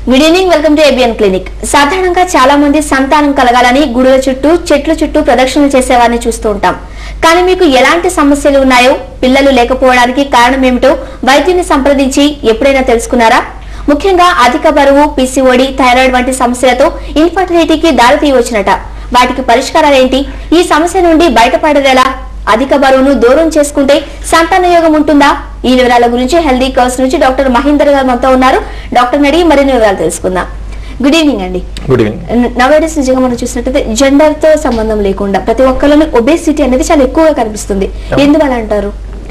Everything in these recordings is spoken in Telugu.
Good evening, welcome to ABN clinic. సాధారణంగా చాలా మంది సంతానం కలగాలని గుడుల చుట్టూ చెట్ల చుట్టూ ప్రదక్షిణలు చేసేవారిని చూస్తూ ఉంటాం. కానీ మీకు ఎలాంటి సమస్యలు ఉన్నాయో, పిల్లలు లేకపోవడానికి కారణం ఏమిటో వైద్యుని సంప్రదించి ఎప్పుడైనా తెలుసుకున్నారా? ముఖ్యంగా అధిక బరువు, PCOD, థైరాయిడ్ వంటి సమస్యలతో ఇన్ఫర్టిలిటీకి దారితీయవచ్చునట. వాటికి పరిష్కారాలు ఏంటి? ఈ సమస్య నుండి బయటపడేలా అధిక బరువును దూరం చేసుకుంటే సంతానయోగం ఉంటుందా? ఈ వివరాల గురించి హెల్దీ కర్స్ నుంచి డాక్టర్ మహేందర్ గారు మనతో ఉన్నారు. డాక్టర్ అడిగి మరిన్ని వివరాలు తెలుసుకుందాం. గుడ్ ఈవినింగ్ అండి. Good evening. నవేడేస్ నిజంగా మనం చూసినట్లయితే జెండర్ తో సంబంధం లేకుండా ప్రతి ఒక్కరిలోనూ ఒబేసిటీ అనేది చాలా ఎక్కువగా కనిపిస్తుంది. ఎందువల్ల అంటారు?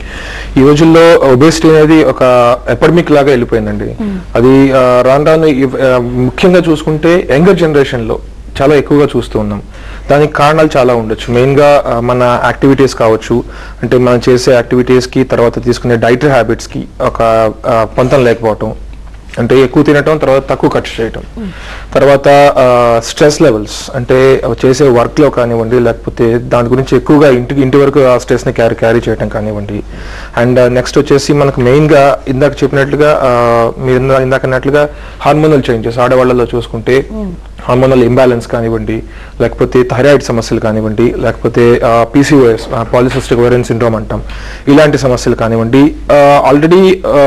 ఈ రోజుల్లో ఒబేసిటీ అనేది ఒక ఎపిడమిక్ లాగా వెళ్ళిపోయిందండి. అది రాను ముఖ్యంగా చూసుకుంటే యంగర్ జనరేషన్ లో చాలా ఎక్కువగా చూస్తూ ఉన్నాం. దానికి కారణాలు చాలా ఉండొచ్చు. మెయిన్గా మన యాక్టివిటీస్ కావచ్చు, అంటే మనం చేసే యాక్టివిటీస్కి, తర్వాత తీసుకునే డైటరీ హ్యాబిట్స్కి ఒక పొంతం లేకపోవటం, అంటే ఎక్కువ తినటం, తర్వాత తక్కువ ఖర్చు చేయటం, తర్వాత స్ట్రెస్ లెవెల్స్, అంటే చేసే వర్క్లో కానివ్వండి, లేకపోతే దాని గురించి ఎక్కువగా ఇంటి వరకు ఆ స్ట్రెస్ని క్యారీ చేయటం కానివ్వండి. అండ్ నెక్స్ట్ వచ్చేసి మనకు మెయిన్గా ఇందాక చెప్పినట్లుగా, మీరు ఇందాక అన్నట్లుగా హార్మోనల్ చేంజెస్ ఆడవాళ్ళలో చూసుకుంటే హార్మోనల్ ఇంబ్యాలెన్స్ కానివ్వండి, లేకపోతే థైరాయిడ్ సమస్యలు కానివ్వండి, లేకపోతే PCOS పాలిసిస్టిక్ ఓవేరియన్ సిండ్రోమ్ అంటాం, ఇలాంటి సమస్యలు కానివ్వండి. ఆల్రెడీ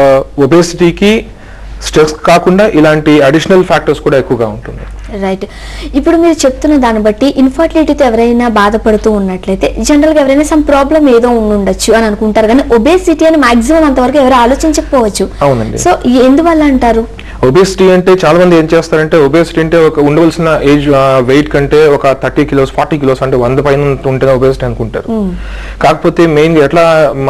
ఒబేసిటీకి స్ట్రెస్ కాకుండా ఇలాంటి అడిషనల్ ఫ్యాక్టర్స్ కూడా ఎక్కువగా ఉంటుంది. రైట్. ఇప్పుడు మీరు చెప్తున్న దాన్ని బట్టి ఇన్ఫర్టిలిటీతో ఎవరైనా బాధపడుతూ ఉన్నట్లయితే జనరల్ గా ఎవరైనా సమ్ ప్రాబ్లం ఏదో ఉండొచ్చు అని అనుకుంటారు, కానీ ఒబేసిటీ అని మాక్సిమం అంతవరకు ఎవరు ఆలోచించకపోవచ్చు. అవునండి. సో ఎందువల్ల అంటారు? ఒబేసిటీ అంటే చాలా మంది ఏం చేస్తారంటే, ఒబేసిటీ అంటే ఒక ఉండవలసిన ఏజ్ వెయిట్ కంటే ఒక 30 కిలోస్ 40 కిలోస్ అంటే 100 పైన ఉంటేనే ఒబేసిటీ అనుకుంటారు. కాకపోతే మెయిన్ గా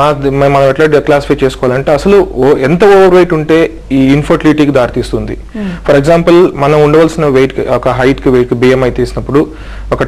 మనం ఎట్లా క్లాసిఫై చేసుకోవాలంటే, అసలు ఎంత ఓవర్ వెయిట్ ఉంటే ఈ ఇన్ఫర్టిలిటీకి దారితీస్తుంది. ఫర్ ఎగ్జాంపుల్, మనం ఉండవలసిన వెయిట్ ఒక హైట్ కి వెయిట్ కి BMI తీసినప్పుడు ఒక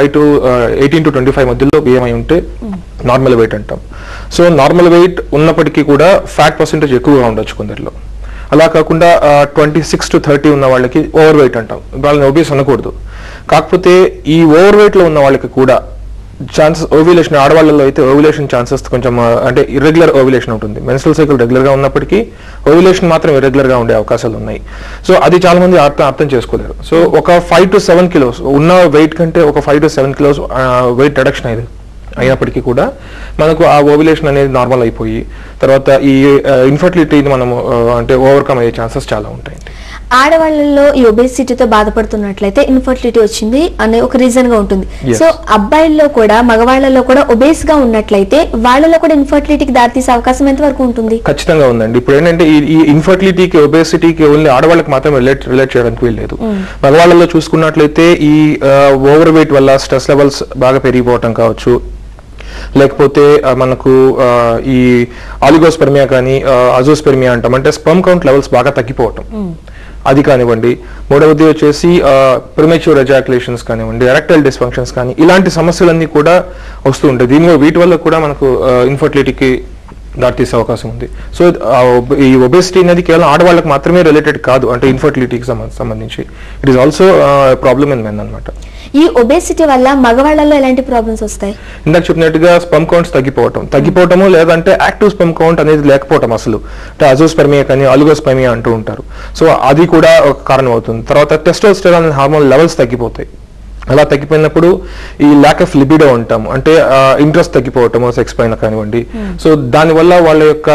18 to 25 మధ్యలో BMI ఉంటే నార్మల్ వెయిట్ అంటాం. సో నార్మల్ వెయిట్ ఉన్నప్పటికీ కూడా ఫ్యాట్ పర్సెంటేజ్ ఎక్కువగా ఉండొచ్చు కొందరిలో. అలా కాకుండా 26 to 30 ఉన్న వాళ్ళకి ఓవర్ వెయిట్ అంటాం, వాళ్ళని ఒబేస్ అనకూడదు. కాకపోతే ఈ ఓవర్ వెయిట్ లో ఉన్న వాళ్ళకి కూడా ఛాన్సెస్, ఓవ్యులేషన్ ఆడవాళ్ళలో అయితే ఓవ్యులేషన్ ఛాన్సెస్ కొంచెం అంటే ఇర్రెగ్యులర్ ఓవ్యులేషన్ ఉంటుంది. మెన్స్ట్రువల్ సైకిల్ రెగ్యులర్ గా ఉన్నప్పటికీ ఓవ్యులేషన్ మాత్రం ఇర్రెగ్యులర్ గా ఉండే అవకాశాలు ఉన్నాయి. సో అది చాలా మంది అర్థం చేసుకోలేరు. సో ఒక 5 to 7 కిలోస్ ఉన్న వెయిట్ కంటే ఒక 5 to 7 కిలోస్ వెయిట్ రిడక్షన్ అయినప్పటికీ కూడా మనకు ఆ ఓవ్యులేషన్ అనేది నార్మల్ అయిపోయి తర్వాత ఈ ఇన్ఫర్టిలిటీని మనము అంటే ఓవర్కమ్ అయ్యే ఛాన్సెస్ చాలా ఉంటాయి. ఆడవాళ్ళలో ఈ ఒబేసిటీతో బాధపడుతున్నట్లయితే ఇన్ఫర్టిలిటీ వచ్చింది అనే ఒక రీజన్ గా ఉంటుంది. సో అబ్బాయిల్లో కూడా మగవాళ్ళలో కూడా ఒబేస్ గా ఉన్నట్లయితే వాళ్ళలో కూడా ఇన్ఫర్టిలిటీకి దారితీసే అవకాశం ఎంత వరకు ఉంటుంది? ఖచ్చితంగా ఉందండి. ఇప్పుడు ఏంటంటే ఈ ఇన్ఫర్టిలిటీకి, ఒబేసిటీకి ఓన్లీ ఆడవాళ్ళకి మాత్రం రిలేట్ చేయడానికి వీల్లేదు. మగవాళ్ళలో చూసుకున్నట్లయితే ఈ ఓవర్ వెయిట్ వల్ల స్ట్రెస్ లెవెల్స్ బాగా పెరిగిపోవటం కావచ్చు, లేకపోతే మనకు ఈ ఆలిగోస్పెర్మియా కానీ అజోస్పెర్మియా అంటాం, అంటే స్పర్మ్ కౌంట్ లెవెల్స్ బాగా తగ్గిపోవటం, అది కానివ్వండి. మూడవది వచ్చేసి ప్రిమెచ్యూర్ ఎజాక్యులేషన్స్ కానివ్వండి, ఎరెక్టైల్ డిస్ఫంక్షన్స్ కానీ, ఇలాంటి సమస్యలన్నీ కూడా వస్తూ ఉంటాయి. వీటి వల్ల కూడా మనకు ఇన్ఫర్టిలిటీకి దారితీసే అవకాశం ఉంది. సో ఈ ఒబేసిటీ అనేది కేవలం ఆడవాళ్ళకి మాత్రమే రిలేటెడ్ కాదు, అంటే ఇన్ఫర్టిలిటీకి సంబంధించి it is also problem in men అనమాట. ఈ ఒబేసిటీ వల్ల మగవాళ్ళలో ఎలాంటి ప్రాబ్లమ్స్ వస్తాయి? ఇందాక చెప్పినట్టుగా స్పర్మ్ కౌంట్స్ తగ్గిపోవటము, లేదంటే యాక్టివ్ స్పర్మ్ కౌంట్ అనేది లేకపోవటం, అసలు అంటే అజోస్పెర్మియా కానీ ఆలిగోస్పెర్మియా అంటూ ఉంటారు. సో అది కూడా ఒక కారణం అవుతుంది. తర్వాత టెస్టోస్టెరాన్ హార్మోన్ లెవెల్స్ తగ్గిపోతాయి. అలా తగ్గిపోయినప్పుడు ఈ ల్యాక్ ఆఫ్ లిబిడో అంటాము, అంటే ఇంట్రెస్ట్ తగ్గిపోవటము సెక్స్ పైన కానివ్వండి. సో దానివల్ల వాళ్ళ యొక్క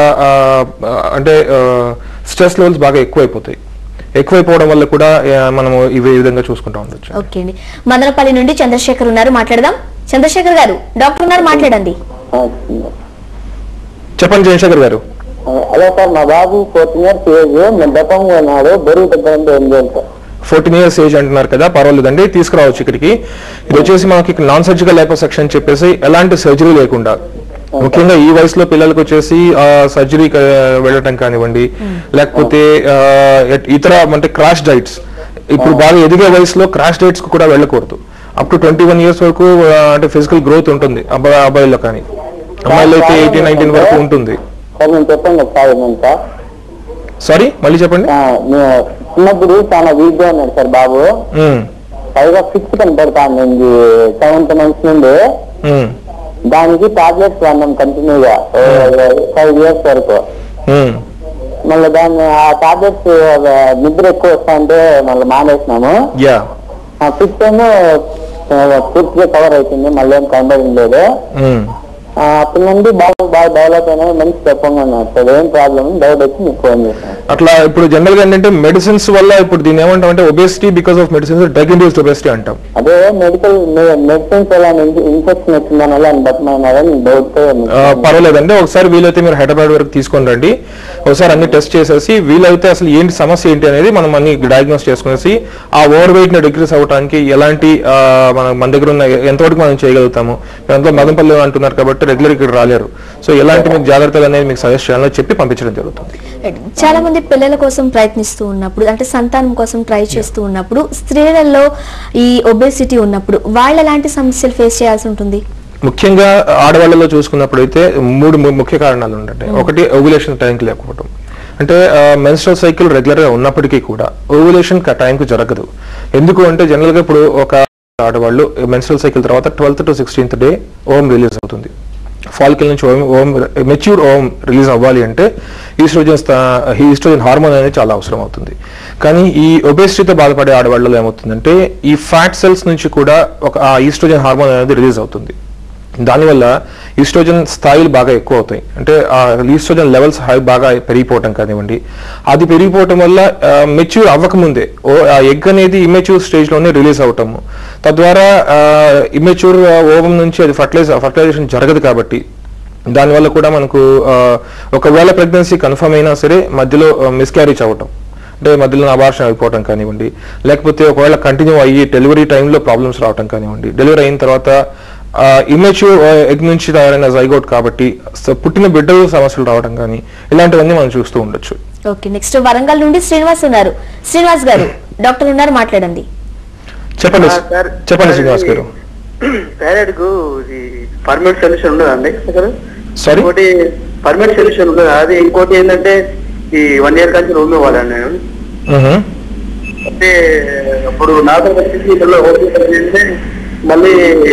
అంటే స్ట్రెస్ లెవెల్స్ బాగా ఎక్కువైపోవడం వల్ల కూడా మనము ఈ విధంగా చూసుకుంటా ఉండొచ్చు. ఓకే అండి. మదనపల్లి నుండి చంద్రశేఖర్ ఉన్నారు, మాట్లాడదాం. చంద్రశేఖర్ గారు, డాక్టర్ ఉన్నారు, మాట్లాడండి. చెప్పండి చంద్రశేఖర్ గారు. హలో సార్, మా బాబు 14 years ఏజ్, దప్పంగా ఉన్నాడు, బరువు తగ్గడంతో ఏం చేయాలి సార్? 14 years ఏజ్ అంటున్నారు కదా, పర్వాలేదండి, తీసుకురావచ్చు ఇక్కడికి. ఇది వచ్చేసి మనకి నాన్ సర్జికల్ లైపోసెక్షన్ చెప్పేసి ఎలాంటి సర్జరీ లేకుండా, ముఖ్యంగా ఈ వయసులో పిల్లలకు వచ్చేసి సర్జరీకి వెళ్ళటం కానివ్వండి, లేకపోతే ఇతర అంటే క్రాష్ డైట్స్, ఇప్పుడు బాగా ఎదిగే వయసులో క్రాష్ డైట్స్ కూడా వెళ్ళకూడదు. అప్ టు 21 years వరకు అంటే ఫిజికల్ గ్రోత్ ఉంటుంది అబ్బాయిల్లో, కానీ అమ్మాయిలో అయితే 18-19 వరకు ఉంటుంది. సారీ, మళ్ళీ చెప్పండి. చిన్నప్పుడు చాలా వీక్ గా ఉన్నాడు సార్ బాబు, పైగా 6th కనపడతాను 7th month నుండి. దానికి టాబ్లెట్స్ వాడినాం కంటిన్యూగా 5 years వరకు. మళ్ళీ దాన్ని ఆ టాబ్లెట్స్ నిద్ర ఎక్కువ వస్తా అంటే మళ్ళీ మానేసినాము. ఫిఫ్త్ ఏమో పూర్తిగా కవర్ అవుతుంది, మళ్ళీ ఏం కంట్రోలింగ్ లేదు. అప్పటి నుండి బాగా డెవలప్ అయినా మంచి చెప్పంగా సార్, ఏం ప్రాబ్లం డౌట్ వచ్చి మీకు ఫోన్ చేశాను. అట్లా ఇప్పుడు జనరల్ గా ఏంటంటే మెడిసిన్స్ వల్ల ఇప్పుడు దీన్ని ఏమంటాం అంటే obesity because of medicines, drug induced obesity అంటాం. అదే మెడిసిన్స్ వల్ల ఇన్ఫెక్షన్ వచ్చిందని అలా బతమాలని డౌట్. పర్వాలేదండి, ఒకసారి వీలైతే మీరు హైదరాబాద్ వరకు తీసుకొని రండి, ఒకసారి అన్ని టెస్ట్ చేసేసి వీలైతే అసలు ఏంటి సమస్య ఏంటి అనేది మనం అన్ని డయాగ్నోస్ చేసుకునేసి ఆ ఓవర్ వెయిట్ ని డిక్రీస్ అవ్వడానికి ఎలాంటి మన దగ్గర ఉన్న ఎంతవరకు మనం చేయగలుగుతాము. ఎంతో మదనపల్లి అంటున్నారు కాబట్టి రెగ్యులర్ ఇక్కడ రాలేరు, సో ఎలాంటి మీకు జాగ్రత్తలు అనేది మీకు సజెస్ట్ చేయాలని చెప్పి పంపించడం జరుగుతుంది. చాలా మంది పిల్లల కోసం ప్రయత్నిస్తూ ఉన్నప్పుడు, అంటే సంతానం కోసం ట్రై చేస్తూ ఉన్నప్పుడు, స్త్రీలలో ఈ ఒబేసిటీ ఉన్నప్పుడు వాళ్ళు ఎలాంటి సమస్యలు ఫేస్ చేయాల్సి ఉంటుంది? ముఖ్యంగా ఆడవాళ్ళలో చూసుకున్నప్పుడు అయితే 3 ముఖ్య కారణాలు ఉంటాయి. ఒకటి ఓవ్యులేషన్ టైంకి లేకపోవడం, అంటే మెన్స్ట్రల్ సైకిల్ రెగ్యులర్ గా ఉన్నప్పటికీ కూడా ఓవ్యులేషన్ టైంకి జరగదు. ఎందుకు అంటే జనరల్ గా ఇప్పుడు ఒక ఆడవాళ్ళు మెన్స్ట్రల్ సైకిల్ తర్వాత 12th to 16th day ovum release అవుతుంది. ఫాలికల్ నుంచి ఓవం మెచ్యూర్ ఓవం రిలీజ్ అవ్వాలి అంటే ఈస్ట్రోజన్ హార్మోన్ అనేది చాలా అవసరం అవుతుంది. కానీ ఈ ఒబేసిటీతో బాధపడే ఆడవాళ్ళలో ఏమవుతుందంటే ఈ ఫ్యాట్ సెల్స్ నుంచి కూడా ఒక ఈస్ట్రోజన్ హార్మోన్ అనేది రిలీజ్ అవుతుంది. దానివల్ల ఈస్ట్రోజన్ స్థాయిలు బాగా ఎక్కువ అవుతాయి, అంటే ఈస్ట్రోజన్ లెవెల్స్ బాగా పెరిగిపోవటం కానివ్వండి. అది పెరిగిపోవటం వల్ల మెచ్యూర్ అవ్వకముందే ఆ ఎగ్ అనేది ఇమ్మెచ్యూర్ స్టేజ్లోనే రిలీజ్ అవటము, తద్వారా ఇమ్మెచ్యూర్ ఓవం నుంచి అది ఫర్టిలైజేషన్ జరగదు. కాబట్టి దానివల్ల కూడా మనకు ఒకవేళ ప్రెగ్నెన్సీ కన్ఫర్మ్ అయినా సరే మధ్యలో మిస్క్యారేజ్ అవ్వటం, అంటే మధ్యలో అబార్షన్ అయిపోవటం కానివ్వండి, లేకపోతే ఒకవేళ కంటిన్యూ అయ్యి డెలివరీ టైంలో ప్రాబ్లమ్స్ రావటం కానివ్వండి, డెలివరీ అయిన తర్వాత ఇమ్మెచ్యూర్ ఎగ్ నుంచి తయారైన జైగోట్ కాబట్టి పుట్టిన బిడ్డలు సమస్యలు రావడం కానీ ఇలాంటివన్నీ మనం చూస్తూ ఉండొచ్చు. ఓకే, నెక్స్ట్ వరంగల్ నుండి శ్రీనివాస్ ఉన్నారు. శ్రీనివాస్ గారు, డాక్టర్ ఉన్నారు, మాట్లాడండి. చెప్పండి శ్రీనివాస్ గారు. థైరాయిడ్ కు పర్మనెంట్ సొల్యూషన్ ఉండదండి? సారీ, ఇంకోటి పర్మనెంట్ సొల్యూషన్ ఉండదు. అది ఇంకోటి ఏంటంటే ఈ 1 year కంటే రూమ్ ఇవ్వాలండి నేను. అంటే ఇప్పుడు నాకు వచ్చేసి మళ్ళీ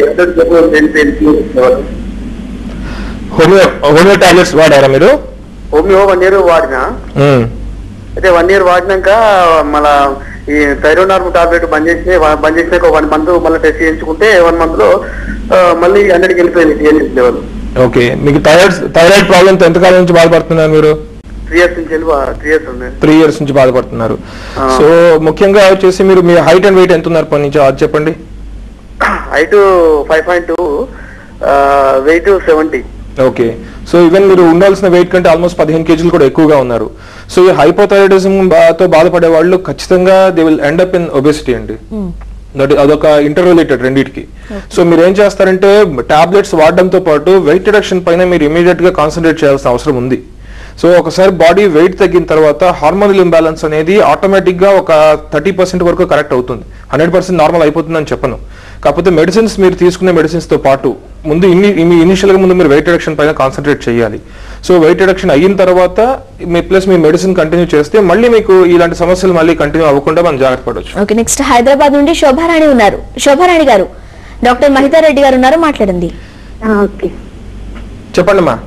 హోమియో టాబ్లెట్స్ వాడారా మీరు? హోమియో 1 year వాడినా. అయితే 1 year వాడినాక మళ్ళా ఈ థైరోనార్మ్ టాబ్లెట్ బంద్ చేసినాక 1 month మళ్ళీ టెస్ట్ చేయించుకుంటే 1 month లో మళ్ళీ 100కి వెళ్ళిపోయింది టీఎన్ఎస్ లెవెల్. ఓకే, మీకు థైరాయిడ్ ప్రాబ్లమ్ ఎంతకాలం నుంచి బాధపడుతున్నారు మీరు? 3 years నుంచి 3 years నుంచి బాధపడుతున్నారు. సో ముఖ్యంగా వచ్చేసి మీరు మీ హైట్ అండ్ వెయిట్ ఎంత ఉన్నారు పని నుంచి అది చెప్పండి. Height 5.2, weight 70. Okay, so even మీరు ఉండాల్సిన వెయిట్ కంటే ఆల్మోస్ట్ 15 kgs కూడా ఎక్కువగా ఉన్నారు. సో ఈ హైపోథైరాయిడిజం తో బాధపడే వాళ్ళు ఖచ్చితంగా they will end up in obesity అండి. అదొక ఇంటర్ రిలేటెడ్ రెండింటికి. సో మీరు ఏం చేస్తారంటే టాబ్లెట్స్ వాడడంతో పాటు వెయిట్ రిడక్షన్ పైన మీరు ఇమీడియట్ గా కాన్సన్ట్రేట్ చేయాల్సిన అవసరం ఉంది. సో ఒకసారి బాడీ వెయిట్ తగ్గిన తర్వాత హార్మోనల్ ఇంబ్యాలెన్స్ అనేది ఆటోమేటిక్ గా ఒక 30% వరకు కరెక్ట్ అవుతుంది. 100% నార్మల్ అయిపోతుందని చెప్పను. కాకపోతే మెడిసిన్స్ మీరు తీసుకునే మెడిసిన్స్ తో పాటు ముందు ఇనిషియల్ గా ముందు మీరు వెయిట్ రిడక్షన్ పైన కాన్సన్ట్రేట్ చేయాలి. సో వెయిట్ రిడక్షన్ అయిన తర్వాత ప్లస్ మీ మెడిసిన్ కంటిన్యూ చేస్తే మళ్ళీ మీకు ఇలాంటి సమస్యలు మళ్ళీ కంటిన్యూ అవ్వకుండా మనం జాగ్రత్త పడవచ్చు. ఓకే, నెక్స్ట్ హైదరాబాద్ నుండి శోభారాణి ఉన్నారు. శోభారాణి గారు, డాక్టర్ మహితా రెడ్డి గారు ఉన్నారు, మాట్లాడండి. చెప్పండి అమ్మా.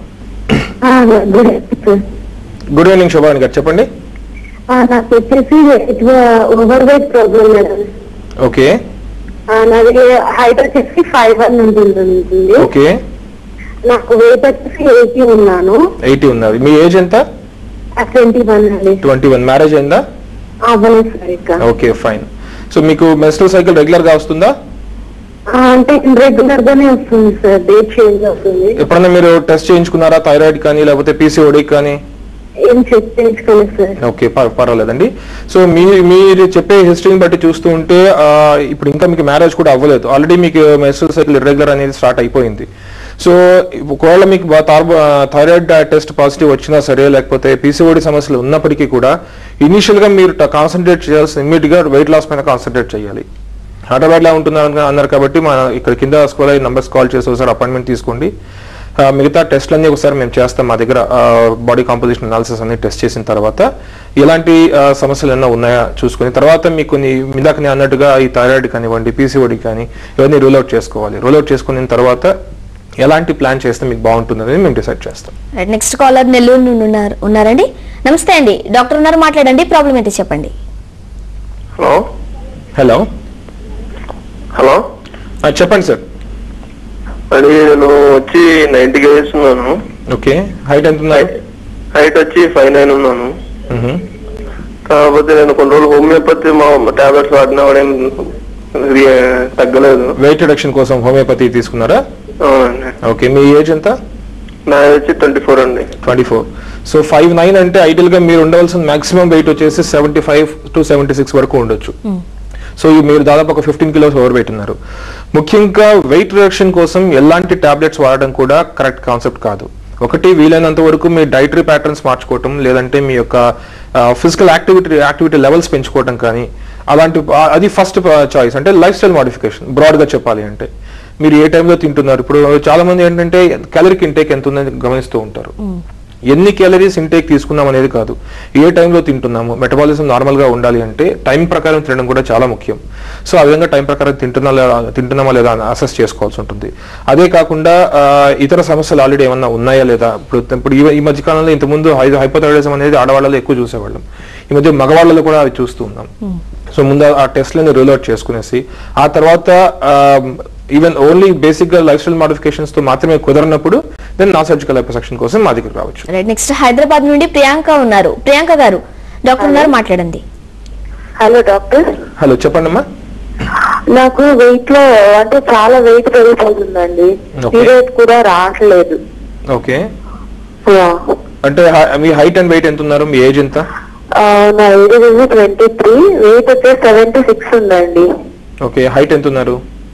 గుడ్ ఈవినింగ్ శోభారాణి గారు, చెప్పండి. నాకు వచ్చేసి overweight problem madam. Okay, నాది హైట్ వచ్చేసి 5'1" ఉంటుంది. ఓకే, నాకు వెయిట్ వచ్చేసి 80 ఉన్నాను. 80 ఉన్నారు. మీ ఏజ్ ఎంత? 21 అండి. 21. మ్యారేజ్ అయిందా? అవ్వలేదు సార్ ఇంకా. Okay, fine. సో మీకు మెన్స్ట్రల్ సైకిల్ రెగ్యులర్ గా వస్తుందా? అంటే రెగ్యులర్ గానే వస్తుంది సార్, డేట్ చేంజ్ అవుతుంది. ఎప్పుడన్నా మీరు టెస్ట్ చేయించుకున్నారా థైరాయిడ్ కానీ లేకపోతే పీసీఓడి కానీ? ఏం చెక్ చేయించుకోలేదు సార్. ఓకే, పర్వాలేదండి. సో మీరు చెప్పే హిస్టరీని బట్టి చూస్తూ ఉంటే ఇప్పుడు ఇంకా మీకు మ్యారేజ్ కూడా అవ్వలేదు, ఆల్రెడీ మీకు మెన్స్ట్రల్ సైకిల్ ఇర్రెగ్యులర్ అనేది స్టార్ట్ అయిపోయింది. సో ఒకవేళ మీకు థైరాయిడ్ టెస్ట్ పాజిటివ్ వచ్చినా సరే లేకపోతే పీసీఓడి సమస్యలు ఉన్నప్పటికీ కూడా ఇనిషియల్ గా మీరు కాన్సన్ట్రేట్ చేయాల్సిన ఇమ్మీడియట్ గా వెయిట్ లాస్ పైన కాన్సన్ట్రేట్ చేయాలి. హైదరాబాద్ లో ఉంటున్నారు అన్నారు కాబట్టి మన ఇక్కడ కింద స్కూల్ నంబర్స్ కాల్ చేసి ఒకసారి అపాయింట్మెంట్ తీసుకోండి. మిగతా టెస్ట్లన్నీ ఒకసారి మేము చేస్తాం. మా దగ్గర బాడీ కాంపోజిషన్ అనాలిసిస్ అన్ని టెస్ట్ చేసిన తర్వాత ఎలాంటి సమస్యలు ఏమైనా ఉన్నాయా చూసుకుని తర్వాత మీకు ఇందాక నేను అన్నట్టుగా ఈ థైరాయిడ్ కానివ్వండి పీసీఓడి కానీ ఇవన్నీ రూల్ అవుట్ చేసుకోవాలి. రూల్ అవుట్ చేసుకున్న తర్వాత ఎలాంటి ప్లాన్ చేస్తే మీకు బాగుంటుందని మేము డిసైడ్ చేస్తాం. నెక్స్ట్ కాలర్ నెల్లూరు ఉన్నారండి. నమస్తే అండి, డాక్టర్ ఉన్నారు, మాట్లాడండి, ప్రాబ్లం ఏంటి చెప్పండి. హలో హలో హలో చెప్పండి సార్. అది నేను వచ్చి 90 kgs ఉన్నాను. ఓకే, హైట్ ఎంత ఉన్నారు? హైట్ వచ్చి 5'9" ఉన్నాను. కాకపోతే నేను కొన్ని రోజులు హోమియోపతి టాబ్లెట్స్ వాడినా కూడా ఏం తగ్గలేదు. వెయిట్ రిడక్షన్ కోసం హోమియోపతి తీసుకున్నారా? అవునండి. ఓకే, మీ ఏజ్ ఎంత? నా ఏజ్ వచ్చి 24 అండి. 24. సో 5'9" అంటే ఐడియల్ గా మీరు ఉండవలసిన మాక్సిమం వెయిట్ వచ్చేసి 75 to 76 వరకు ఉండొచ్చు. సో మీరు దాదాపు ఒక 15 kilos ఓవర్ వెయిట్ ఉన్నారు. ముఖ్యంగా వెయిట్ రిడక్షన్ కోసం ఎలాంటి టాబ్లెట్స్ వాడడం కూడా కరెక్ట్ కాన్సెప్ట్ కాదు. ఒకటి, వీలైనంత వరకు మీ డైటరీ ప్యాటర్న్స్ మార్చుకోవటం, లేదంటే మీ యొక్క ఫిజికల్ యాక్టివిటీ లెవెల్స్ పెంచుకోవటం కానీ అలాంటి, అది ఫస్ట్ చాయిస్. అంటే లైఫ్ స్టైల్ మాడిఫికేషన్ బ్రాడ్గా చెప్పాలి అంటే మీరు ఏ టైంలో తింటున్నారు. ఇప్పుడు చాలా మంది ఏంటంటే క్యాలరీకి ఇంటేక్ ఎంత ఉందని గమనిస్తూ ఉంటారు. ఎన్ని క్యాలరీస్ ఇంటేక్ తీసుకున్నాం అనేది కాదు, ఏ టైంలో తింటున్నాము. మెటబాలిజం నార్మల్ గా ఉండాలి అంటే టైం ప్రకారం తినడం కూడా చాలా ముఖ్యం. సో ఆ విధంగా టైం ప్రకారం తింటున్నామా లేదా అని అసెస్ చేసుకోవాల్సి ఉంటుంది. అదే కాకుండా ఇతర సమస్యలు ఆల్రెడీ ఏమన్నా ఉన్నాయా లేదా. ఇప్పుడు ఈ మధ్య కాలంలో ఇంతకుముందు హైపోథైరాయిడిజం అనేది ఆడవాళ్ళలో ఎక్కువ చూసేవాళ్ళం, ఈ మధ్య మగవాళ్ళలో కూడా అవి చూస్తూ ఉన్నాం. సో ముందు ఆ టెస్ట్లను రూల్ అవుట్ చేసుకునేసి ఆ తర్వాత ఈవెన్ ఓన్లీ బేసిక్ గా లైఫ్ స్టైల్ మోడిఫికేషన్స్ తో మాత్రమే కుదరనప్పుడు దెన్ నాన్ సర్జికల్ లైపోసక్షన్ కోసం మా దగ్గరికి రావచ్చు. నెక్స్ట్ హైదరాబాద్ నుండి ప్రియాంక ఉన్నారు. ప్రియాంక గారు, డాక్టర్ ఉన్నారు, మాట్లాడండి. Hello doctor. హలో, చెప్పండి అమ్మా. నాకు వెయిట్ లో అంటే చాలా వెయిట్ పెరిగిపోతుందండి, పీరియడ్ కూడా రావట్లేదు. ఓకే, అంటే మీ హైట్ అండ్ వెయిట్ ఎంత ఉన్నారు? మీ ఏజ్ ఎంత? నా ఏజ్ 23, వెయిట్ వచ్చే 76 ఉందండి. ఓకే, హైట్ ఎంత ఉన్నారు?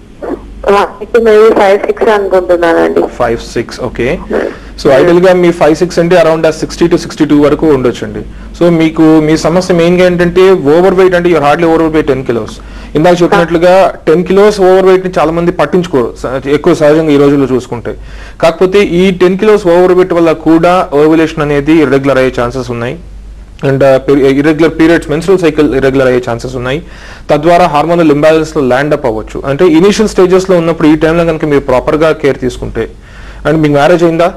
5'6" అనుకుంటున్నానండి. 5'6". ఓకే, సో ఐడియల్ గా మీ 5'6" అంటే అరౌండ్ 60 to 62 వరకు ఉండొచ్చు అండి. సో మీకు మీ సమస్య మెయిన్ గా ఏంటంటే ఓవర్ వెయిట్, అంటే you're hardly overweight 10 kilos. ఇందాక చెప్పినట్లుగా 10 kilos ఓవర్ వెయిట్ ని చాలా మంది పట్టించుకోరు ఎక్కువ సహజంగా ఈ రోజుల్లో చూసుకుంటే. కాకపోతే ఈ 10 kilos ఓవర్ వెయిట్ వల్ల కూడా ఓవ్యులేషన్ అనేది ఇర్రెగ్యులర్ అయ్యే ఛాన్సెస్ ఉన్నాయి. And irregular periods, menstrual cycle irregular అయ్యే ఛాన్సెస్ ఉన్నాయి. తద్వారా హార్మోనల్ ఇంబ్యాలెన్స్ లో ల్యాండ్ అప్ అవ్వచ్చు. అంటే ఇనిషియల్ స్టేజెస్ లో ఉన్నప్పుడు ఈ టైంలో కనుక మీరు ప్రాపర్ గా కేర్ తీసుకుంటే. అండ్ మీకు మ్యారేజ్ అయిందా?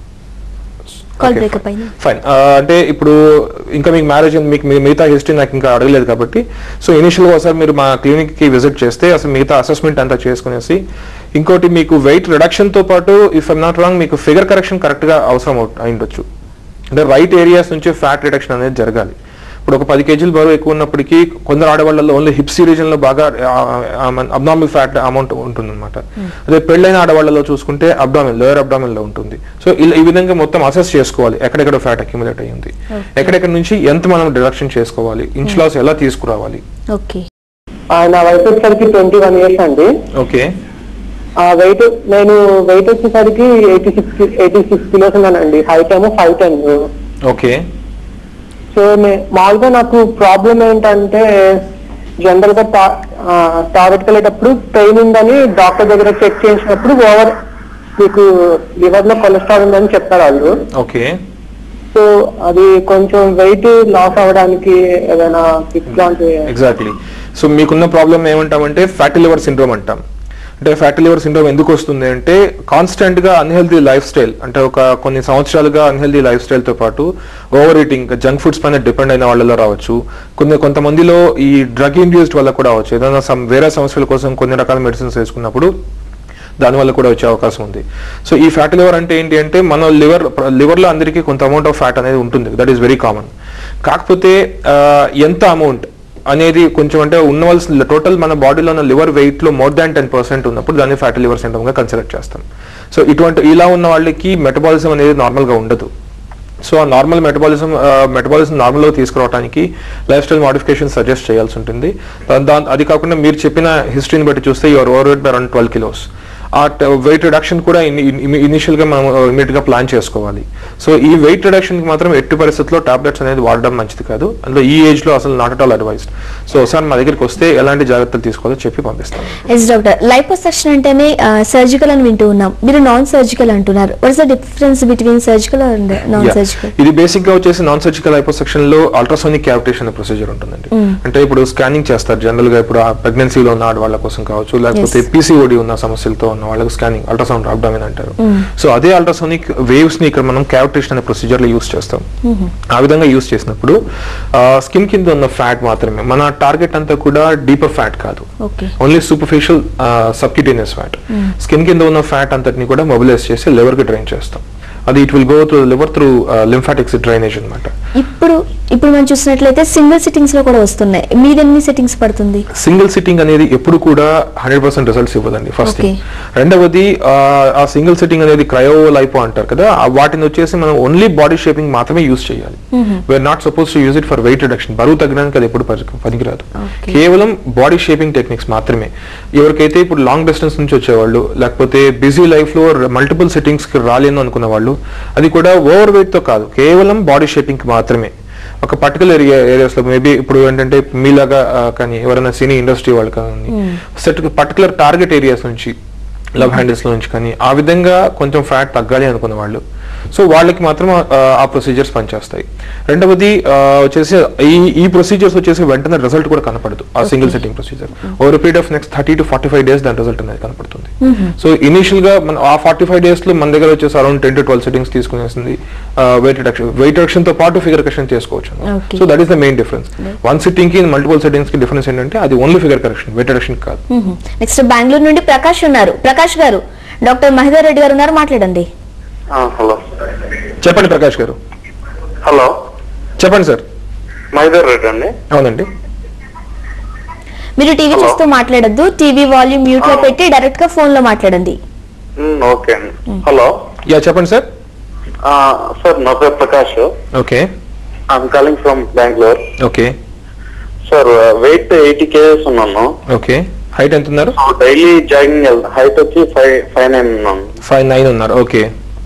ఫైన్. అంటే ఇప్పుడు ఇంకా మీకు మ్యారేజ్ అయింది, మీకు మిగతా హిస్టరీ నాకు ఇంకా అడగలేదు కాబట్టి, సో ఇనిషియల్ గా ఒకసారి మీరు మా క్లినిక్ కి విజిట్ చేస్తే అసలు మిగతా అసెస్మెంట్ అంతా చేసుకునేసి, ఇంకోటి మీకు వెయిట్ రిడక్షన్ తో పాటు ఇఫ్ ఐమ్ నాట్ రాంగ్ మీకు ఫిగర్ కరెక్షన్ కరెక్ట్ గా అవసరం అయిండొచ్చు. అంటే రైట్ ఏరియాస్ నుంచి ఫ్యాట్ రిడక్షన్ అనేది జరగాలి. ఇప్పుడు ఒక 10 kg బరువు ఎక్కువ ఉన్నప్పటికీ కొందరు ఆడవాళ్ళలో ఓన్లీ హిప్స్ రీజన్ లో బాగా అబ్నార్మల్ ఫ్యాట్ అమౌంట్ ఉంటుంది అనమాట. అదే పెళ్ళైన ఆడవాళ్ళలో చూసుకుంటే లోయర్ అబ్డామిన్ లో ఉంటుంది. సో ఈ విధంగా మొత్తం అసెస్ చేసుకోవాలి, ఎక్కడెక్కడ ఫ్యాట్ అక్యుములేట్ అయ్యింది, ఎక్కడెక్కడ నుంచి ఎంత మనం డిడక్షన్ చేసుకోవాలి, ఇంచ్ లాస్ ఎలా తీసుకురావాలి. నా వయసు వచ్చేసరికి 21 years అండి. ఓకే, వెయిట్ వచ్చేసరికి 86 kilos ఉన్నానండి. హైట్ ఏమో 5'10". ఓకే. సో మామూలుగా నాకు ప్రాబ్లం ఏంటంటే జనరల్ గా టాయిలెట్కి వెళ్ళేటప్పుడు పెయిన్ ఉందని డాక్టర్ దగ్గర చెక్ చేసినప్పుడు మీకు లివర్ లో కొలెస్ట్రాల్ ఉందని చెప్పారు వాళ్ళు. ఓకే. సో అది కొంచెం వెయిట్ లాస్ అవ్వడానికి ఏదైనా టిప్స్ లాంటివి? ఎగ్జాక్ట్లీ. సో మీకున్న ప్రాబ్లం ఏమంటామంటే ఫ్యాటీ లివర్ సిండ్రోమ్ అంటాం. అంటే ఫ్యాటీ లివర్ సిండ్రోమ్ ఎందుకు వస్తుంది అంటే కాన్స్టెంట్ గా అన్హెల్దీ లైఫ్ స్టైల్, అంటే ఒక కొన్ని సంవత్సరాలుగా అన్హెల్దీ లైఫ్ స్టైల్ తో పాటు ఓవర్ ఈటింగ్, జంక్ ఫుడ్స్ పైన డిపెండ్ అయిన వాళ్ళలో రావచ్చు. కొంతమందిలో ఈ డ్రగ్ ఇండ్యూస్డ్ వల్ల కూడా అవచ్చు. ఏదైనా వేరే సమస్యల కోసం కొన్ని రకాల మెడిసిన్స్ వేసుకున్నప్పుడు దానివల్ల కూడా వచ్చే అవకాశం ఉంది. సో ఈ ఫ్యాటీ లివర్ అంటే ఏంటి అంటే మన లివర్లో అందరికీ కొంత అమౌంట్ ఆఫ్ ఫ్యాట్ అనేది ఉంటుంది, దట్ ఈస్ వెరీ కామన్. కాకపోతే ఎంత అమౌంట్ అనేది కొంచెం అంటే ఉండవలసిన టోటల్ మన బాడీలో ఉన్న లివర్ వెయిట్ లో మోర్ దాన్ 10% ఉన్నప్పుడు దాన్ని ఫ్యాటీ లివర్ సిండ్రోమ్ గా కన్సిడర్ చేస్తాం. సో ఇలా ఉన్న వాళ్ళకి మెటబాలిజం అనేది నార్మల్ గా ఉండదు. సో ఆ నార్మల్ మెటబాలిజం నార్మల్ గా తీసుకురావడానికి లైఫ్ స్టైల్ మోడిఫికేషన్ సజెస్ట్ చేయాల్సి ఉంటుంది. అది కాకుండా మీరు చెప్పిన హిస్టరీని బట్టి చూస్తే your overweight by around 12 kilos. ఆ వెయిట్ రిడక్షన్ కూడా ఇనిషియల్ గా మనం ఇమీడియట్ గా ప్లాన్ చేసుకోవాలి. సో ఈ వెయిట్ రిడక్షన్ కి మాత్రం ఎట్టి పరిస్థితుల్లో టాబ్లెట్స్ అనేది వాడడం మంచిది కాదు. అందులో ఈ ఏజ్ లో అసలు not at all advised. So ఒకసారి మా దగ్గరికి వస్తే ఎలాంటి జాగ్రత్తలు తీసుకోవాలో చెప్పి పంపిస్తాం. ఎస్ డాక్టర్, లైపోసక్షన్ అంటేనే సర్జికల్ అని వింటూ ఉన్నాం, మీరు నాన్ సర్జికల్ అంటున్నారు. What is the difference between surgical and non surgical? ఇది బేసిక్ గా వచ్చేసి నాన్ సర్జికల్ లైపోసక్షన్ లో అల్ట్రాసోనిక్ క్యావిటేషన్ ప్రొసీజర్ ఉంటుందండి. అంటే ఇప్పుడు స్కానింగ్ చేస్తారు జనరల్ గా, ఇప్పుడు ప్రెగ్నెన్సీలో ఉన్న ఆడవాళ్ళ కోసం కావచ్చు, లేకపోతే పీసీఓడి ఉన్న సమస్యలతో ఉన్న ఉన్న వాళ్ళకి స్కానింగ్ అల్ట్రాసౌండ్ అబ్డామిన్ అంటారు. సో అదే అల్ట్రాసోనిక్ వేవ్స్ ని ఇక్కడ మనం క్యావిటేషన్ అనే ప్రొసీజర్ లో యూస్ చేస్తాం. ఆ విధంగా యూస్ చేసినప్పుడు స్కిన్ కింద ఉన్న ఫ్యాట్ మాత్రమే, మన టార్గెట్ అంతా కూడా డీపర్ ఫ్యాట్ కాదు, only superficial subcutaneous fat. Skin కింద ఉన్న ఫ్యాట్ అంతటిని కూడా మొబిలైజ్ చేసి లివర్ కి డ్రైన్ చేస్తాం. అది it will go through liver through lymphatics drainage అన్నమాట. ఇప్పుడు మనం చూసినట్లయితే సింగిల్ సిట్టింగ్స్ లో కూడా వస్తున్నాయి. మీది ఎన్ని సిట్టింగ్స్ పడుతుంది? సింగిల్ సిట్టింగ్ అనేది ఎప్పుడు కూడా 100% రిజల్ట్స్ ఇవ్వదండి ఫస్ట్ థింగ్. రెండవది ఆ సింగిల్ సిట్టింగ్ అనేది క్రయో లైపో అంటారు కదా, వాటిని వచ్చేసి మనం ఓన్లీ బాడీ షేపింగ్ మాత్రమే యూజ్ చేయాలి. We're not supposed to use it for weight reduction. బరువు తగ్గడానికి అది ఎప్పుడు పనికిరాదు. కేవలం బాడీ షేపింగ్ టెక్నిక్స్ మాత్రమే. ఎవరికైతే ఇప్పుడు లాంగ్ డిస్టెన్స్ నుంచి వచ్చేవాళ్ళు, లేకపోతే బిజీ లైఫ్ లో మల్టిపుల్ సిట్టింగ్స్ కి రాలేను అనుకున్న వాళ్ళు, అది కూడా ఓవర్ వెయిట్ తో కాదు, కేవలం బాడీ షేపింగ్ మాత్రమే. ఒక పర్టికులర్ ఏరియాస్ లో మేబీ ఇప్పుడు ఏంటంటే మీలాగా కానీ ఎవరైనా సినీ ఇండస్ట్రీ వాళ్ళు కానీ సెట్ పర్టికులర్ టార్గెట్ ఏరియాస్ నుంచి, లవ్ హ్యాండిల్స్ లో నుంచి కానీ ఆ విధంగా కొంచెం ఫ్యాట్ తగ్గాలి అనుకున్న వాళ్ళు, సో వాళ్ళకి మాత్రం ఆ ప్రొసీజర్స్ పనిచేస్తాయి. రెండవది వచ్చేసి ఈ ప్రొసీజర్స్ వచ్చేసి వెంటనే రిజల్ట్ కూడా కనపడదు. ఆ single setting procedure over period of next 30 to 45 days దాని రిజల్ట్ అనేది కనపడుతుంది. సో ఇనిషియల్ గా మన ఆ 45 days లో మన దగ్గర వచ్చేసి అరౌండ్ 10 to 12 సెట్టింగ్స్ తీసుకునేసింది. వెయిట్ రిడక్షన్ తో పాటు ఫిగర్ కరెక్షన్ చేసుకోవచ్చు. So that is the main difference. One sitting కి మల్టిపుల్ సెట్టింగ్స్ కి డిఫరెన్స్ ఏంటంటే అది only figure correction, weight reduction కాదు. నెక్స్ట్ బెంగళూరు నుండి ప్రకాష్ ఉన్నారు. ప్రకాష్ గారు, డాక్టర్ మహిదర్ రెడ్డి గారు ఉన్నారు, మాట్లాడండి. హలో, చెప్పండి ప్రకాష్ గారు. హలో, చెప్పండి సార్. మహిదర్ రెడ్డి అండి. అవునండి. మీరు టీవీ చూస్తూ మాట్లాడద్దు, టీవీ వాల్యూమ్ మ్యూట్ లో పెట్టి డైరెక్ట్ గా ఫోన్ లో మాట్లాడండి. ఓకే అండి. హలో, యా చెప్పండి సార్. సార్ నా పేరు Prakash. Okay, I'm calling from Bengaluru. Okay sir weight 80 kgs ఉన్నాను. ఓకే, హైట్ ఎంత ఉన్నారు? డైలీ జాగింగ్ హైట్ వచ్చి 5'9" ఉన్నాను. 5'9" ఉన్నారు. ఓకే,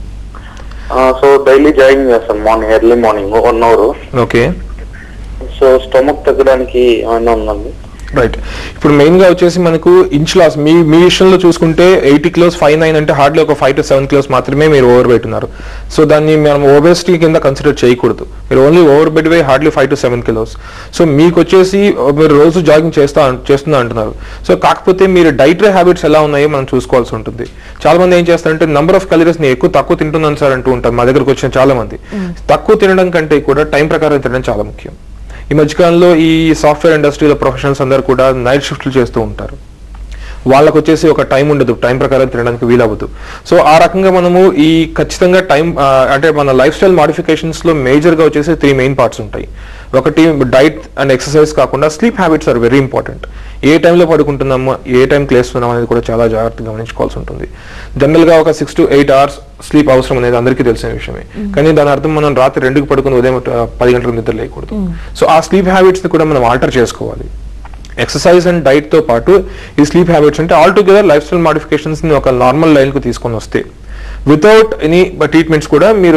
సో డైలీ జాగింగ్ చేస్తాను early morning 1 hour. Okay, so stomach తగ్గడానికి ఏమైనా ఉందండి? రైట్. ఇప్పుడు మెయిన్ గా వచ్చేసి మనకు ఇంచ్ లాస్ మీ విషయంలో చూసుకుంటే 80 kilos 5'9" అంటే హార్డ్లీ ఒక 5 to 7 kilos మాత్రమే మీరు ఓవర్ వెయిట్ ఉన్నారు. సో దాన్ని మనం ఓబెసిటీ కింద కన్సిడర్ చేయకూడదు. మీరు only overweight by hardly 5 to 7 kilos. So మీకు వచ్చేసి మీరు రోజు జాగింగ్ చేస్తున్నా అంటున్నారు. సో కాకపోతే మీరు డైటరీ హ్యాబిట్స్ ఎలా ఉన్నాయో మనం చూసుకోవాల్సి ఉంటుంది. చాలా మంది ఏం చేస్తారంటే నంబర్ ఆఫ్ క్యాలరీస్ ని తక్కువ తింటున్నాను సార్ అంటూ ఉంటారు. మా దగ్గరకు వచ్చిన చాలా మంది తక్కువ తినడం కంటే కూడా టైం ప్రకారం తినడం చాలా ముఖ్యం. ఈ మధ్యకాలంలో ఈ సాఫ్ట్వేర్ ఇండస్ట్రీలో ప్రొఫెషనల్స్ అందరూ కూడా నైట్ షిఫ్ట్లు చేస్తూ ఉంటారు. వాళ్ళకు వచ్చేసి ఒక టైం ఉండదు, టైం ప్రకారం తినడానికి వీలవ్వదు. సో ఆ రకంగా మనము ఈ ఖచ్చితంగా టైం అంటే మన లైఫ్ స్టైల్ మాడిఫికేషన్స్ లో మేజర్ గా వచ్చేసి 3 main parts ఉంటాయి. ఒకటి డైట్ అండ్ ఎక్సర్సైజ్ కాకుండా sleep habits are very important. ఏ టైంలో పడుకుంటున్నాము, ఏ టైంకి లేస్తున్నాము అనేది కూడా చాలా జాగ్రత్తగా గమనించుకోవాల్సి ఉంటుంది. జనరల్ గా ఒక 6 to 8 hours స్లీప్ అవసరం అనేది అందరికీ తెలిసిన విషయమే. కానీ దాని అర్థం మనం రాత్రి 2కి పడుకుని ఉదయం 10 గంటలకు నిద్ర లేకూడదు. సో ఆ స్లీప్ హ్యాబిట్స్ ని కూడా మనం ఆల్టర్ చేసుకోవాలి. ఎక్సర్సైజ్ అండ్ డైట్ తో పాటు ఈ స్లీప్ హ్యాబిట్స్ అంటే all together lifestyle modifications ని ఒక నార్మల్ లైన్ కు తీసుకొని వస్తే వితౌట్ ఎనీ ట్రీట్మెంట్స్ కూడా మీరు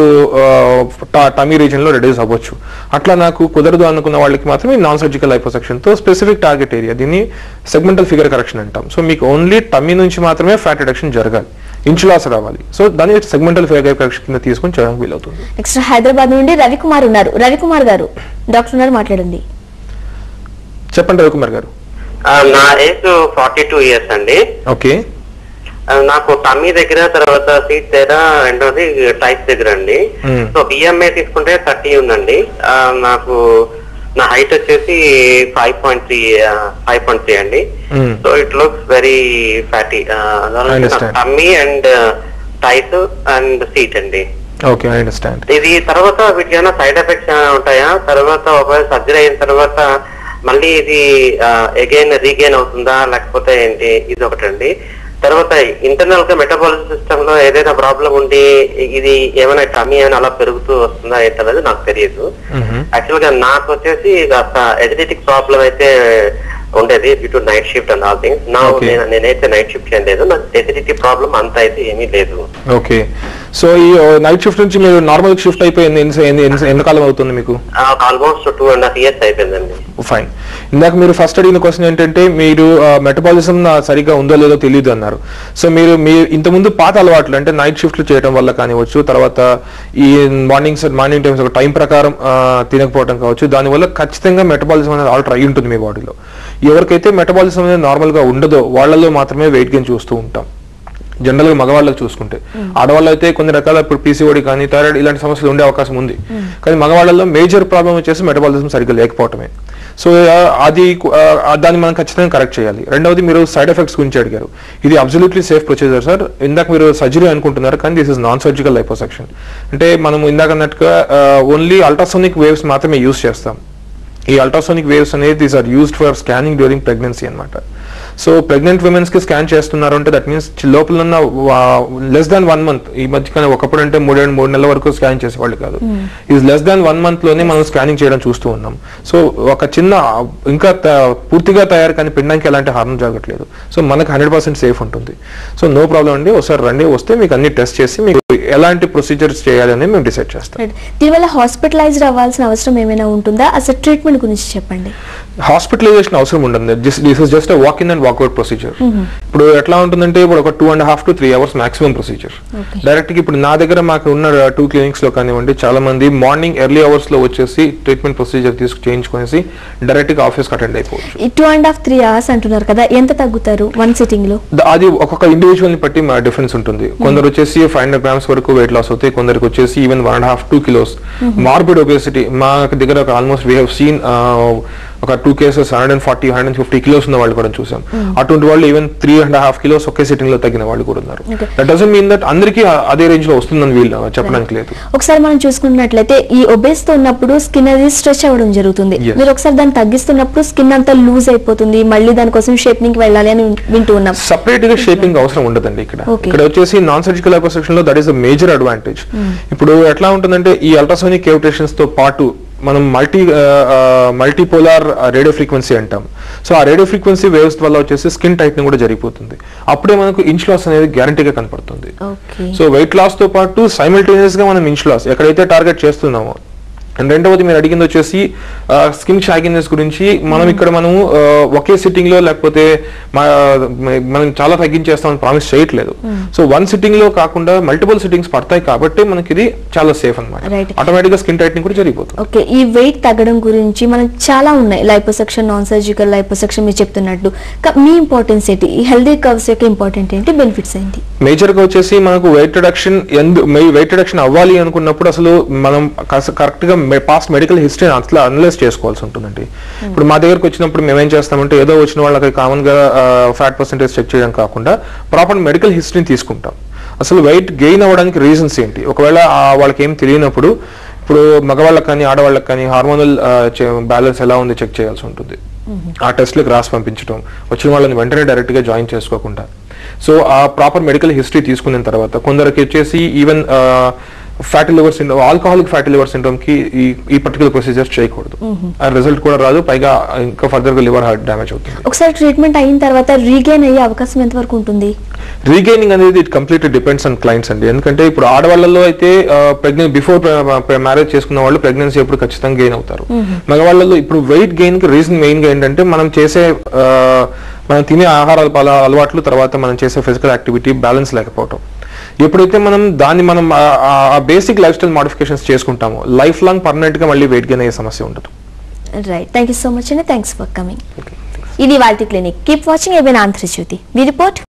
టమీ రీజన్ లో రెడ్యూస్ అవ్వచ్చు. అట్లా నాకు కుదరదు అనుకున్న వాళ్ళకి మాత్రమే నాన్ సర్జికల్ లైపోసెక్షన్ తో స్పెసిఫిక్ టార్గెట్ ఏరియా, దీన్ని సెగ్మెంటల్ ఫిగర్ కరెక్షన్ అంటాం. సో మీకు ఓన్లీ టమీ నుంచి మాత్రమే ఫ్యాట్ రిడక్షన్ జరగాలి, ఇంచ్ లాస్ రావాలి. సో దాన్ని సెగ్మెంటల్ ఫిగర్ కరెక్షన్ కింద తీసుకొని చేయడానికి వీలవుతుంది. నెక్స్ట్ హైదరాబాద్ నుండి రవికుమార్ ఉన్నారు. రవికుమార్ గారు, డాక్టర్ ఉన్నారు, మాట్లాడండి. చెప్పండి రవికుమార్ గారు. నా ఏజ్ 42 years అండి. ఓకే, నాకు టమ్మీ దగ్గర, తర్వాత సీట్ దగ్గర, రెండోది టైప్ దగ్గర అండి. సో బిఎంఏ తీసుకుంటే 30 ఉందండి. నాకు నా హైట్ వచ్చేసి 5.3 అండి. So it looks very fatty. Tummy and tight and seat అండి. Okay, I understand. ఇది తర్వాత వీటికి ఏమైనా సైడ్ ఎఫెక్ట్స్ ఉంటాయా? తర్వాత ఒకవేళ సర్జరీ అయిన తర్వాత మళ్ళీ ఇది అగైన్ రీగైన్ అవుతుందా, లేకపోతే ఏంటి? ఇది ఒకటండి. తర్వాత ఇంటర్నల్ గా మెటబాలిక్ సిస్టమ్ లో ఏదైనా ప్రాబ్లం ఉండి ఇది ఏమైనా టమీ ఏమైనా అలా పెరుగుతూ వస్తుందా ఏంటనేది నాకు తెలియదు. యాక్చువల్ గా నాకు వచ్చేసి ఎథెటిక్ ప్రాబ్లం అయితే ఉండేది due to night shift and all things. నేనైతే నైట్ షిఫ్ట్ చేయలేదు. నాకు ఎసిడిటీ ప్రాబ్లం అంత అయితే ఏమీ లేదు. ఓకే, సో ఈ నైట్ షిఫ్ట్ నుంచి మీరు నార్మల్ షిఫ్ట్ అయిపోయింది ఎంతకాలం అవుతుంది మీకు? ఆల్మోస్ట్ 2.5 years అయిపోయిందండి. ఫైన్. ఇందాక మీరు ఫస్ట్ అడిగిన క్వశ్చన్ ఏంటంటే మీరు మెటబాలిజం సరిగ్గా ఉందో లేదో తెలియదు అన్నారు. సో మీరు ఇంతకుముందు పాత అలవాట్లు అంటే నైట్ షిఫ్ట్లు చేయడం వల్ల కానివచ్చు, తర్వాత ఈ మార్నింగ్ టైమ్స్ ఒక టైం ప్రకారం తినకపోవడం కావచ్చు, దానివల్ల ఖచ్చితంగా మెటబాలిజం అనేది ఆల్టర్ అయి ఉంటుంది మీ బాడీలో. ఎవరికైతే మెటబాలిజం అనేది నార్మల్ గా ఉండదో వాళ్ళలో మాత్రమే వెయిట్ గెయిన్ చూస్తూ ఉంటాం. జనరల్ గా మగవాళ్ళకి చూసుకుంటే. ఆడవాళ్ళు అయితే కొన్ని రకాల ఇప్పుడు పీసీఓడి కానీ థైరాయిడ్ ఇలాంటి సమస్యలు ఉండే అవకాశం ఉంది. కానీ మగవాళ్ళలో మేజర్ ప్రాబ్లం వచ్చేసి మెటబాలిజం సరిగ్గా లేకపోవటమే. సో అది దాన్ని మనం ఖచ్చితంగా కరెక్ట్ చేయాలి. రెండవది మీరు సైడ్ ఎఫెక్ట్స్ గురించి అడిగారు. ఇది అబ్సల్యూట్లీ సేఫ్ ప్రొసీజర్ సార్. ఇందాక మీరు సర్జరీ అనుకుంటున్నారు కానీ this is non surgical liposuction. అంటే మనం ఇందాక అన్నట్టుగా ఓన్లీ అల్ట్రాసోనిక్ వేవ్స్ మాత్రమే యూజ్ చేస్తాం. ఈ అల్ట్రాసోనిక్ వేవ్స్ అనేది these are used for scanning during pregnancy అనమాట. సో ప్రెగ్నెంట్ విమెన్స్ కి స్కాన్ చేస్తున్నారు అంటే దట్ మీన్స్ లోపల ఉన్న లెస్ దాన్ 1 month, ఈ మధ్య కానీ ఒకప్పుడు అంటే 3 నెలల వరకు స్కాన్ చేసేవాళ్ళు కాదు. ఇది లెస్ దాన్ 1 month లోనే మనం స్కానింగ్ చేయడం చూస్తూ ఉన్నాం. సో ఒక చిన్న ఇంకా పూర్తిగా తయారు కానీ పిండానికి ఎలాంటి హార్మం జరగట్లేదు. సో మనకు 100% సేఫ్ ఉంటుంది. సో నో ప్రాబ్లం అండి. ఒకసారి రండి, వస్తే మీకు అన్ని టెస్ట్ చేసి మీకు ఎలాంటి ప్రొసీజర్స్ చేయాలని మేము డిసైడ్ చేస్తాం. దీనివల్ల హాస్పిటలైజ్డ్ అవ్వాల్సిన అవసరం ఏమైనా ఉంటుందా? అసలు ట్రీట్మెంట్ గురించి చెప్పండి. హాస్పిటలైజేషన్ అవసరం ఉండదు. This is just walk in and walk out procedure. ఇప్పుడు ఎట్లా ఉంటుందంటే ఇప్పుడు ఒక 2.5 to 3 hours maximum procedure. Direct గా ఇప్పుడు నా దగ్గర మాకు ఉన్న 2 clinics లో కానివ్వండి, చాలా మంది మార్నింగ్ ఎర్లీ అవర్స్ లో వచ్చేసి ట్రీట్మెంట్ ప్రొసీజర్ చేయించుకునేసి డైరెక్ట్ గా ఆఫీస్ అటెండ్ అయిపోవచ్చు. 2.5-3 hours అంటున్నారు కదా, ఎంత తగ్గుతారు 1 sitting లో? అది ఒక్కొక్క ఇండివిజువల్ ని బట్టి డిఫరెన్స్ ఉంటుంది. కొందరు వచ్చేసి 500 grams వరకు వెయిట్ లాస్ అవుతాయి, కొందరికి వచ్చేసి ఈవెన్ 1.5-2 kilos. మార్బిడ్ ఒబేసిటీ మా దగ్గర ఆల్మోస్ట్ వీ హావ్ సీన్ ఒక 2 cases 140-150 kilos ఉన్న వాళ్ళు కూడా చూసాం. అటువంటి వాళ్ళు ఈవెన్ 3.5 kilos ఒకే సిట్టింగ్ లో తగ్గిన వాళ్ళు కూడా ఉన్నారు. దట్ డజంట్ మీన్ దట్ అందరికీ అదే రేంజ్ లో వస్తుందని వీళ్ళు చెప్పడానికి లేదు. ఒకసారి మనం చూసుకున్నట్లయితే ఈ ఒబేస్ తో ఉన్నప్పుడు స్కిన్ అనేది స్ట్రెచ్ అవ్వడం జరుగుతుంది. మీరు ఒకసారి దాన్ని తగ్గిస్తున్నప్పుడు స్కిన్ అంతా లూజ్ అయిపోతుంది, మళ్ళీ దానికోసం షేపింగ్ వెళ్ళాలి అని వింటూ ఉన్నాం. సపరేట్ గా షేపింగ్ అవసరం ఉండదండి. ఇక్కడ వచ్చేసి నాన్ సర్జికల్ లైపోసెక్షన్ లో that is the major advantage. ఇప్పుడు ఎట్లా ఉంటుందంటే ఈ అల్ట్రాసోనిక్ కేవిటేషన్స్ తో పాటు మనం మల్టీపోలార్ రేడియో ఫ్రీక్వెన్సీ అంటాం. సో ఆ రేడియో ఫ్రీక్వెన్సీ వేవ్స్ వల్ల వచ్చేసి స్కిన్ టైట్నింగ్ కూడా జరిగిపోతుంది. అప్పుడే మనకు ఇంచ్ లాస్ అనేది గ్యారంటీగా కనపడుతుంది. సో వెయిట్ లాస్ తో పాటు సైమల్టేనియస్ గా మనం ఇంచ్ లాస్ ఎక్కడైతే టార్గెట్ చేస్తున్నామో. అండ్ రెండవది మీరు అడిగింది వచ్చేసి స్కిన్ షాగినెస్ గురించి. మనం ఇక్కడ మనము ఒకే సిట్టింగ్ లో లేకపోతే మనం చాలా తగ్గించేస్తామని ప్రామిస్ చేయట్లేదు. సో 1 sitting లో కాకుండా మల్టిపుల్ సిట్టింగ్స్ పడతాయి కాబట్టి మనకి ఇది చాలా సేఫ్ అనమాట. ఆటోమేటిక్ గా స్కిన్ టైట్నింగ్ కూడా జరిగిపోతుంది. ఓకే, ఈ వెయిట్ తగ్గడం గురించి మనకి చాలా ఉన్నాయి. లైపోసెక్షన్, నాన్ సర్జికల్ లైపోసెక్షన్ మీరు చెప్తున్నట్టు. మీ ఇంపార్టెన్స్ ఏంటి? ఈ హెల్దీ కర్వ్స్ యొక్క ఇంపార్టెంట్ ఏంటి, బెనిఫిట్స్ ఏంటి? మేజర్ గా వచ్చేసి మనకు వెయిట్ రిడక్షన్ అవ్వాలి అనుకున్నప్పుడు అసలు మనం కరెక్ట్ గా పాస్ట్ మెడికల్ హిస్టరీ అట్లా అనలైజ్ చేసుకోవాల్సి ఉంటుందండి. ఇప్పుడు మా దగ్గరకు వచ్చినప్పుడు మేమేం చేస్తామంటే ఏదో వచ్చిన వాళ్ళకి కామన్ గా ఫ్యాట్ పర్సెంటేజ్ చెక్ చేయడం కాకుండా ప్రాపర్ మెడికల్ హిస్టరీని తీసుకుంటాం. అసలు వెయిట్ గెయిన్ అవ్వడానికి రీజన్స్ ఏంటి, ఒకవేళ వాళ్ళకి ఏం తెలియనప్పుడు ఇప్పుడు మగవాళ్ళకి కానీ ఆడవాళ్ళకి కానీ హార్మోనల్ బ్యాలెన్స్ ఎలా ఉంది చెక్ చేయాల్సి ఉంటుంది. ఆ టెస్ట్లకు రాసి పంపించడం, వచ్చిన వాళ్ళని వెంటనే డైరెక్ట్ గా జాయిన్ చేసుకోకుండా. సో ఆ ప్రాపర్ మెడికల్ హిస్టరీ తీసుకున్న తర్వాత కొందరికి వచ్చేసి even fatty liver syndrome, alcoholic fatty liver syndrome కి ఈ పర్టికులర్ ప్రొసీజర్ చేయకూడదు. ఆ రిజల్ట్ కూడా రాదు, పైగా ఇంకా ఫర్దర్ గా లివర్ హార్ట్ డ్యామేజ్ అవుతుంది. ఒకసారి ట్రీట్మెంట్ అయిన తర్వాత రీగెయిన్ అయ్యే అవకాశం ఎంత వరకు ఉంటుంది? రీగెయినింగ్ అనేది it completely depends on clients అండి. ఎందుకంటే ఇప్పుడు ఆడవాళ్ళలో అయితే బిఫోర్ మ్యారేజ్ చేసుకున్న వాళ్ళు ప్రెగ్నెన్సీ ఎప్పుడు ఖచ్చితంగా గెయిన్ అవుతారు. మగవాళ్ళలో ఇప్పుడు వెయిట్ గెయిన్ కి రీజన్ మెయిన్ గా ఏంటంటే మనం తినే ఆహారాల అలవాట్లు, తర్వాత మనం చేసే ఫిజికల్ యాక్టివిటీ బ్యాలెన్స్ లేకపోవటం. ఎప్పుడైతే మనం బేసిక్ లైఫ్ స్టైల్ మోడిఫికేషన్స్ చేసుకుంటామో లైఫ్ లాంగ్ పర్మనెంట్ గా మళ్ళీ వెయిట్ గెయిన్ అయ్యే సమస్య ఉండదు. Right, thank you so much అండి. Thanks for coming. ఇది వాల్టీ clinic. Keep watching ABN Andhrajyothi. We report.